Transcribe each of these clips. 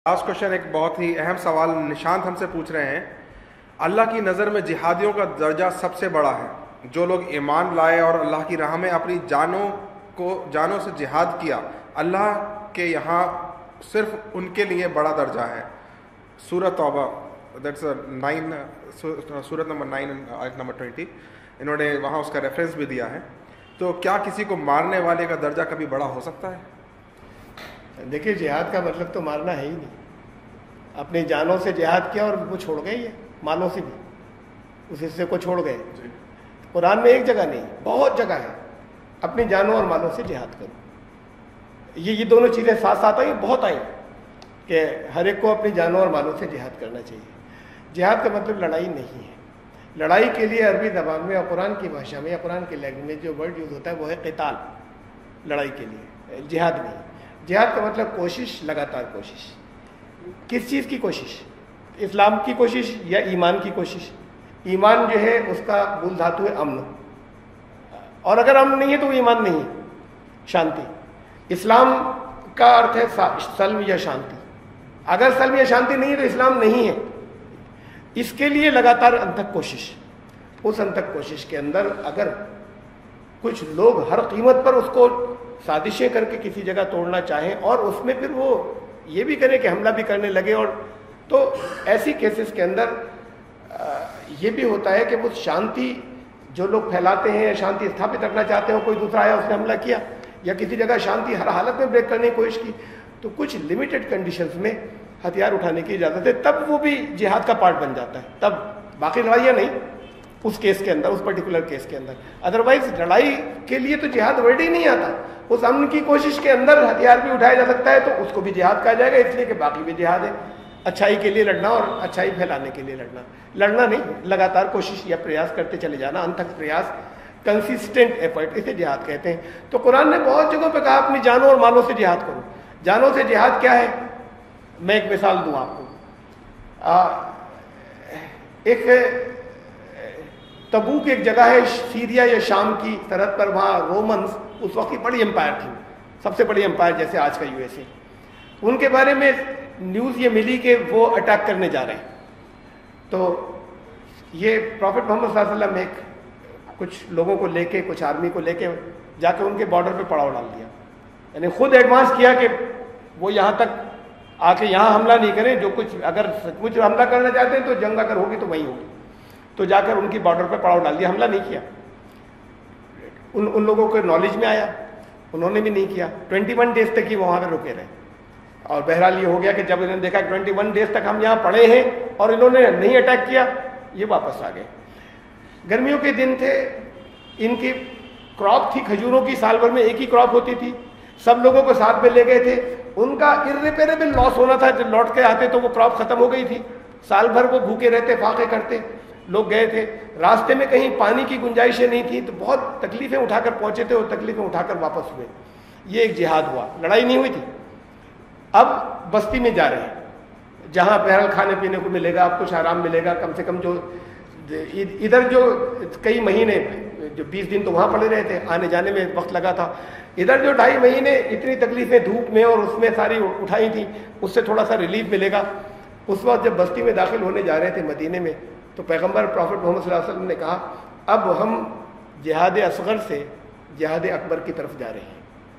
Last question ایک بہت ہی اہم سوال نشانت ہم سے پوچھ رہے ہیں. اللہ کی نظر میں جہادیوں کا درجہ سب سے بڑا ہے. جو لوگ ایمان لائے اور اللہ کی راہ میں اپنی جانوں سے جہاد کیا, اللہ کے یہاں صرف ان کے لیے بڑا درجہ ہے. سورۃ توبہ سورت نمبر 9 آیت نمبر 20, انہوں نے وہاں اس کا ریفرنس بھی دیا ہے. تو کیا کسی کو مارنے والے کا درجہ کبھی بڑا ہو سکتا ہے؟ دیکھیے, جہاد کا مطلب تو مارنا ہے ہی نہیں. اپنی جانوں سے جہاد کیا اور وہ چھوڑ گئے, یہ مالوں سے بھی اس حصے کو چھوڑ گئے. قرآن میں ایک جگہ نہیں, بہت جگہ ہے اپنی جانوں اور مالوں سے جہاد کرو. یہ دونوں چیزیں ساتھ ساتھ آئیں, بہت آئیں کہ ہر ایک کو اپنی جانوں اور مالوں سے جہاد کرنا چاہیے. جہاد کا مطلب لڑائی نہیں ہے. لڑائی کے لیے عربی زبان میں اور قرآن کی بھاشا میں یا قرآن کی لینگویج میں جو ورڈ یوز ہوتا ہے وہ ہے قتال. لڑائی کے لیے جہاد نہیں. جہاد کا مطلب کوشش, لگاتار کوشش. کس چیز کی کوشش؟ اسلام کی کوشش یا ایمان کی کوشش؟ ایمان جو ہے اس کا مول دھاتو ہے امن, اور اگر امن نہیں ہے تو وہ ایمان نہیں ہے. شانتی, اسلام کا ارتھ ہے سلم یا شانتی. اگر سلم یا شانتی نہیں ہے تو اسلام نہیں ہے. اس کے لیے لگاتار انتھک کوشش. اس انتھک کوشش کے اندر اگر کچھ لوگ ہر قیمت پر اس کو سازشیں کر کے کسی جگہ توڑنا چاہیں اور اس میں پھر وہ یہ بھی کریں کہ حملہ بھی کرنے لگے, اور تو ایسی کیسز کے اندر یہ بھی ہوتا ہے کہ وہ شانتی جو لوگ پھیلاتے ہیں, شانتی استھاپت رکھنا چاہتے ہیں, کوئی دوسرا آیا اس نے حملہ کیا یا کسی جگہ شانتی ہر حالت میں بریک کرنے کی کوشش کی, تو کچھ لمیٹڈ کنڈیشنز میں ہتھیار اٹھانے کی اجازت ہے, تب وہ بھی جہاد کا پارٹ بن جاتا ہے. تب باقی لڑائیاں نہیں اس کیس کے اندر, اس پرٹیکولر کیس کے اندر. ادروائز لڑائی کے لیے تو جہاد ورڈ ہی نہیں آتا. اس امن کی کوشش کے اندر ہتھیار بھی اٹھایا جا سکتا ہے تو اس کو بھی جہاد کہا جائے گا, اس لیے کہ باقی بھی جہاد ہے. اچھائی کے لیے لڑنا اور اچھائی پھیلانے کے لیے لڑنا نہیں, لگاتار کوشش یا پریاس کرتے چلے جانا, انتھک پریاس, کنسسٹنٹ ایفرٹ, اسے جہاد کہتے ہیں. تو قرآن نے بہت جگہوں پہ کہا اپنی جانوں اور مالوں سے جہاد کرو. جانوں سے جہاد کیا ہے؟ میں ایک مثال دوں آپ کو. ایک تبوک ایک جگہ ہے سیریا یا شام کی سرحد پر, وہاں رومنز اس وقت کی بڑی امپائر تھی, سب سے بڑی امپائر جیسے آج کا یو ایس اے. ان کے بارے میں نیوز یہ ملی کہ وہ اٹیک کرنے جا رہے ہیں. تو یہ پروفٹ محمد صلی اللہ علیہ وسلم ایک کچھ لوگوں کو لے کے, کچھ آرمی کو لے کے جا کے ان کے بارڈر پہ پڑاؤ ڈال دیا. یعنی خود ایڈوانس کیا کہ وہ یہاں تک آ کے یہاں حملہ نہیں کریں, جو کچھ اگر سچ مچ حملہ کرنا چاہتے ہیں تو جنگ اگر ہوگی تو وہیں ہوگی. تو جا کر ان کی بارڈر پہ پڑاؤ ڈال دیا, حملہ نہیں کیا. ان لوگوں کو نالج میں آیا, انہوں نے بھی نہیں کیا. 21 ڈیز تک ہی وہاں پہ رکے رہے. اور بہرحال یہ ہو گیا کہ جب انہوں نے دیکھا 21 ڈیز تک ہم یہاں پڑے ہیں اور انہوں نے نہیں اٹیک کیا, یہ واپس آ گئے. گرمیوں کے دن تھے, ان کی کراپ تھی کھجوروں کی, سال بھر میں ایک ہی کراپ ہوتی تھی. سب لوگوں کو ساتھ میں لے گئے تھے. ان کا irreparable لاس ہونا تھا, جب لوٹ کے آتے تو وہ کراپ ختم ہو گئی تھی. سال بھر وہ بھوکے رہتے, فاقے کرتے. لوگ گئے تھے, راستے میں کہیں پانی کی گنجائشیں نہیں تھی, تو بہت تکلیفیں اٹھا کر پہنچے تھے اور تکلیفیں اٹھا کر واپس ہوئے. یہ ایک جہاد ہوا, لڑائی نہیں ہوئی تھی. اب بستی میں جا رہے ہیں جہاں بہرحال کھانے پینے کو ملے گا, اب کچھ آرام ملے گا کم سے کم. جو ادھر جو کئی مہینے, جو 20 دن تو وہاں پڑے رہے تھے, آنے جانے میں وقت لگا تھا. ادھر جو 2.5 مہینے اتنی تکلیفیں دھوپ میں اور اس میں ساری اٹھائی تھیں, اس سے تھوڑا سا ریلیف ملے گا. اس وقت جب بستی میں داخل ہونے جا رہے تھے مدینے میں, تو پیغمبر پروفٹ محمد صلی اللہ علیہ وسلم نے کہا اب ہم جہاد اصغر سے جہاد اکبر کی طرف جا رہے ہیں.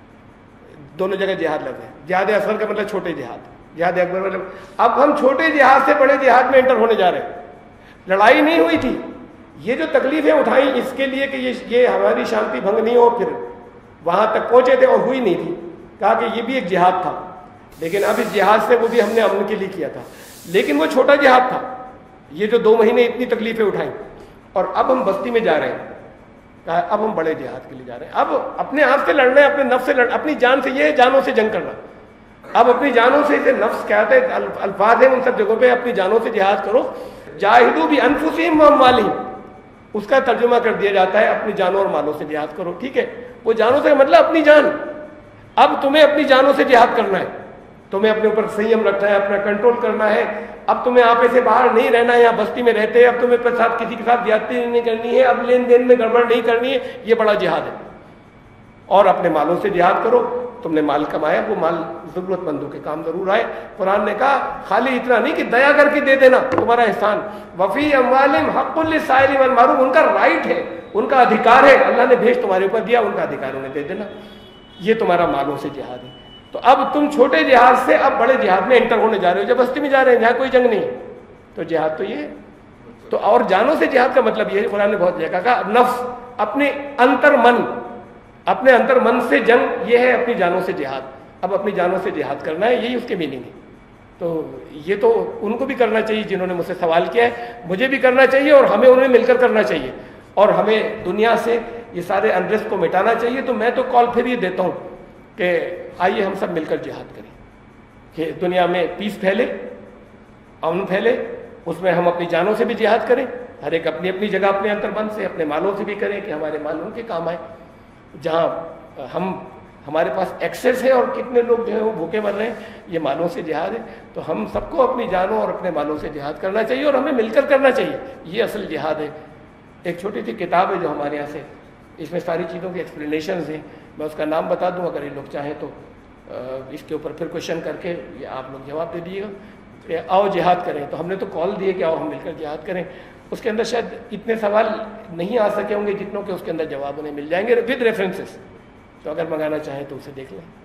دونوں جگہ جہاد لفظ ہے. جہاد اصغر کا مطلب چھوٹے جہاد, جہاد اکبر مطلب اب ہم چھوٹے جہاد سے بڑے جہاد میں انٹر ہونے جا رہے ہیں. لڑائی نہیں ہوئی تھی, یہ جو تکلیفیں اٹھائیں اس کے لیے کہ یہ ہماری شانتی بھنگ نہیں ہو, پھر وہاں تک پہنچے تھے اور ہوئی نہیں تھی. کہا کہ یہ بھی ایک جہاد تھا, لیکن اب اس جہاد سے وہ بھی ہم نے امن کے لیے کیا تھا, لیکن وہ چھوٹا جہاد تھا. یہ جو 2 مہینے اتنی تکلیفیں اٹھائیں, اور اب ہم بستی میں جا رہے ہیں. کہا اب ہم بڑے جہاد کے لیے جا رہے ہیں. اب اپنے آپ سے لڑنا ہے, اپنے نفس سے لڑنا, اپنی جان سے, یہ ہے جانوں سے جنگ کرنا. اب اپنی جانوں سے, اسے نفس کہتے ہیں, الفاظ ہیں ان سب جگہوں پہ, اپنی جانوں سے جہاد کرو. جاہدوا بانفسہم واموالہم, اس کا ترجمہ کر دیا جاتا ہے اپنی جانوں اور مالوں سے جہاد کرو. ٹھیک ہے, وہ جانوں سے مطلب اپنی جان. اب تمہیں اپنی جانوں سے جہاد کرنا ہے, تمہیں اپنے اوپر سنیم رکھنا ہے, اپنا کنٹرول کرنا ہے. اب تمہیں آپے سے باہر نہیں رہنا ہے, یہاں بستی میں رہتے ہیں. اب تمہیں کسی کے ساتھ زیادتی نہیں کرنی ہے, اب لین دین میں گڑبڑ نہیں کرنی ہے. یہ بڑا جہاد ہے. اور اپنے مالوں سے جہاد کرو. تم نے مال کمایا، وہ مال ضرورت مندوں کے کام ضرور آئے. قرآن نے کہا خالی اتنا نہیں کہ دیا کر کے دے دینا تمہارا احسان. وفی اموالہم حق للسائل والمحروم، ان کا رائٹ ہے، ان کا ادھیکار ہے، اللہ نے بھیج تمہارے اوپر دیا، ان کا ادھیکار انہیں دے دینا. یہ تمہارا مالوں سے جہاد ہے. تو اب تم چھوٹے جہاد سے اب بڑے جہاد میں انٹر ہونے جا رہے ہو، جب بستی میں جا رہے ہیں جہاں کوئی جنگ نہیں. تو جہاد تو یہ ہے. تو اور جانوں سے جہاد کا مطلب یہ ہے، قرآن نے بہت جگہ کہا نفس، اپنے انتر من سے جنگ، یہ ہے اپنی جانوں سے جہاد. اب اپنی جانوں سے جہاد کرنا ہے، یہی اس کے میننگ ہے. تو یہ تو ان کو بھی کرنا چاہیے جنہوں نے مجھ سے سوال کیا ہے، مجھے بھی کرنا چاہیے، اور ہمیں انہیں مل کر کرنا چاہیے. اور ہمیں دنیا سے یہ سارے انریسٹ کو مٹانا چاہیے. تو میں تو کال پھر یہ دیتا ہوں کہ آئیے ہم سب مل کر جہاد کریں کہ دنیا میں پیس پھیلے، امن پھیلے. اس میں ہم اپنی جانوں سے بھی جہاد کریں، ہر ایک اپنی اپنی جگہ اپنے انتربند سے، اپنے مالوں سے بھی کریں کہ ہمارے مال ان کے کام آئے. جہاں ہمارے پاس ایکسیس ہے اور کتنے لوگ جو ہیں وہ بھوکے مر رہے ہیں، یہ مالوں سے جہاد ہے. تو ہم سب کو اپنی جانوں اور اپنے مالوں سے جہاد کرنا چاہیے، اور ہمیں مل کر کرنا چاہیے. یہ اصل جہاد ہے. ایک چھوٹی سی کتاب ہے جو ہمارے یہاں سے، اس میں ساری چیزوں کے ایکسپلینیشنز ہیں. میں اس کا نام بتا دوں، اگر یہ لوگ چاہیں تو اس کے اوپر پھر کوشچن کر کے یہ آپ لوگ جواب دے دیجیے گا کہ آؤ جہاد کریں. تو ہم نے تو کال دیے کہ آؤ ہم مل کر جہاد کریں. اس کے اندر شاید اتنے سوال نہیں آ سکے ہوں گے جتنوں کے اس کے اندر جواب انہیں مل جائیں گے ود ریفرنسز. تو اگر منگانا چاہیں تو اسے دیکھ لیں.